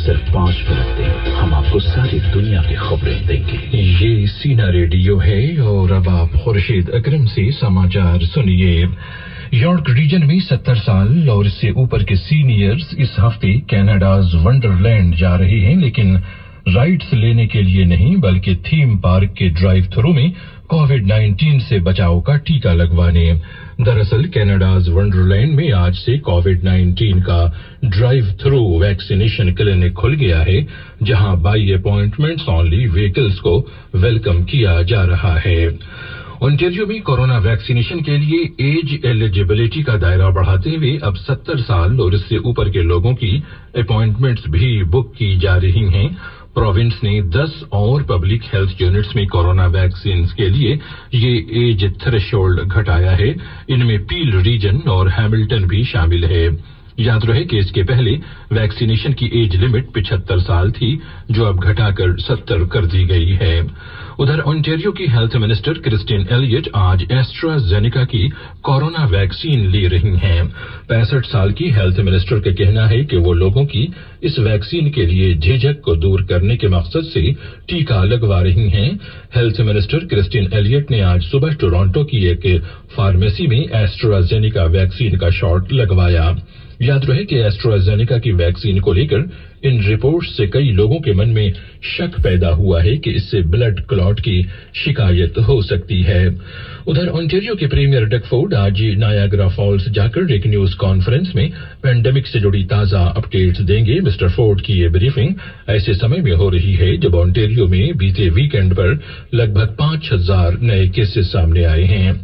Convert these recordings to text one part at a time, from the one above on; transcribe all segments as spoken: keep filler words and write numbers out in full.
सिर्फ पाँच मिनट दें, हम आपको सारी दुनिया की खबरें देंगे। ये सीना रेडियो है और अब आप खुर्शीद अकरम से समाचार सुनिए। यॉर्क रीजन में सत्तर साल और इससे ऊपर के सीनियर्स इस हफ्ते कनाडाज वंडरलैंड जा रहे हैं, लेकिन राइड्स लेने के लिए नहीं बल्कि थीम पार्क के ड्राइव थ्रू में कोविड नाइन्टीन से बचाव का टीका लगवाने। दरअसल कनाडाज वंडरलैंड में आज से कोविड नाइन्टीन का ड्राइव थ्रू वैक्सीनेशन क्लिनिक खुल गया है, जहां बाई अपॉइंटमेंट्स ओनली व्हीकल्स को वेलकम किया जा रहा है। ओंटारियो में कोरोना वैक्सीनेशन के लिए एज एलिजिबिलिटी का दायरा बढ़ाते हुए अब सत्तर साल और इससे ऊपर के लोगों की अपॉइंटमेंट्स भी बुक की जा रही हैं। प्रोविंस ने दस और पब्लिक हेल्थ यूनिट्स में कोरोना वैक्सीन के लिए ये एज थ्रेशोल्ड घटाया है। इनमें पील रीजन और हैमिल्टन भी शामिल है। याद रहे कि इसके पहले वैक्सीनेशन की एज लिमिट पिछहत्तर साल थी, जो अब घटाकर सत्तर कर दी गई है। उधर ओंटारियो की हेल्थ मिनिस्टर क्रिस्टिन एलियट आज एस्ट्राजेनेका की कोरोना वैक्सीन ले रही हैं। पैंसठ साल की हेल्थ मिनिस्टर का कहना है कि वो लोगों की इस वैक्सीन के लिए झिझक को दूर करने के मकसद से टीका लगवा रही हैं। हेल्थ मिनिस्टर क्रिस्टिन एलियट ने आज सुबह टोरंटो की एक फार्मेसी में एस्ट्राजेनेका वैक्सीन का शॉट लगवाया। याद रहे कि एस्ट्राजेनेका की वैक्सीन को लेकर इन रिपोर्ट्स से कई लोगों के मन में शक पैदा हुआ है कि इससे ब्लड क्लॉट की शिकायत हो सकती है। उधर ओंटारियो के प्रीमियर डग फोर्ड आज नायाग्रा फॉल्स जाकर एक न्यूज कॉन्फ्रेंस में पैंडेमिक से जुड़ी ताजा अपडेट्स देंगे। मिस्टर फोर्ड की ये ब्रीफिंग ऐसे समय में हो रही है जब ओंटारियो में बीते वीकेंड पर लगभग पांच हजार नए केसेस सामने आए हैं।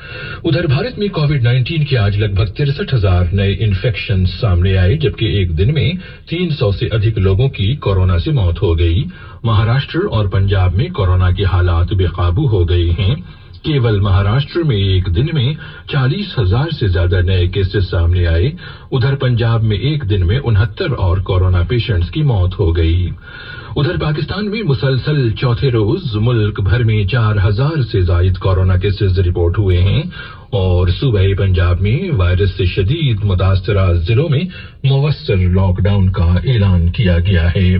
उधर भारत में कोविड नाइन्टीन के आज लगभग तिरसठ हजार नए इन्फेक्शन सामने आए, जबकि एक दिन में तीन सौ से अधिक लोगों की कोरोना से मौत हो गई। महाराष्ट्र और पंजाब में कोरोना के हालात बेकाबू हो गए हैं। केवल महाराष्ट्र में एक दिन में चालीस हजार से ज्यादा नए केसेस सामने आए। उधर पंजाब में एक दिन में उनहत्तर और कोरोना पेशेंट्स की मौत हो गई। उधर पाकिस्तान में मुसलसल चौथे रोज मुल्क भर में चार हजार से ज्यादा कोरोना केसेस रिपोर्ट हुए हैं और सूबाई पंजाब में वायरस से शदीद मुतासरा जिलों में मुवस्सर लॉकडाउन का ऐलान किया गया है।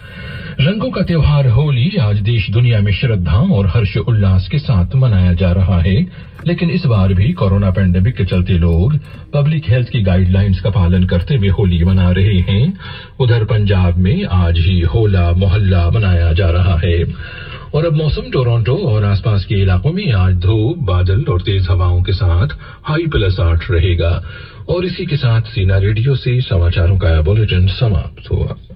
रंगों का त्योहार होली आज देश दुनिया में श्रद्धा और हर्ष उल्लास के साथ मनाया जा रहा है, लेकिन इस बार भी कोरोना पैंडेमिक के चलते लोग पब्लिक हेल्थ की गाइडलाइंस का पालन करते हुए होली मना रहे हैं। उधर पंजाब में आज ही होला मोहल्ला मनाया जा रहा है। और अब मौसम टोरंटो और आसपास के इलाकों में आज धूप, बादल और तेज हवाओं के साथ हाई प्लस आठ रहेगा। और इसी के साथ सीना रेडियो से समाचारों का बुलेटिन समाप्त हुआ।